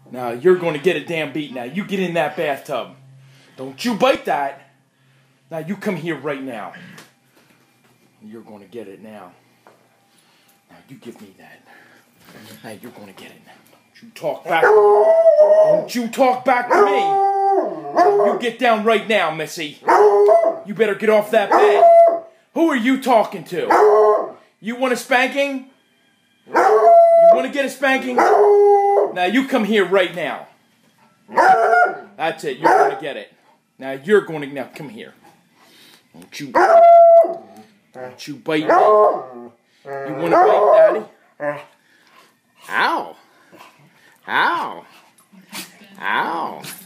Now you're going to get a damn beat. Now you get in that bathtub. Don't you bite that. Now you come here right now. You're going to get it now. Now you give me that. Now you're going to get it now. Don't you talk back. Don't you talk back to me. Now you get down right now, Missy. You better get off that bed. Who are you talking to? You want a spanking? You want to get a spanking? Now you come here right now. That's it. You're going to get it. Now you're going to... Now come here. Don't you bite me. You want to bite, Daddy? Ow. Ow. Ow.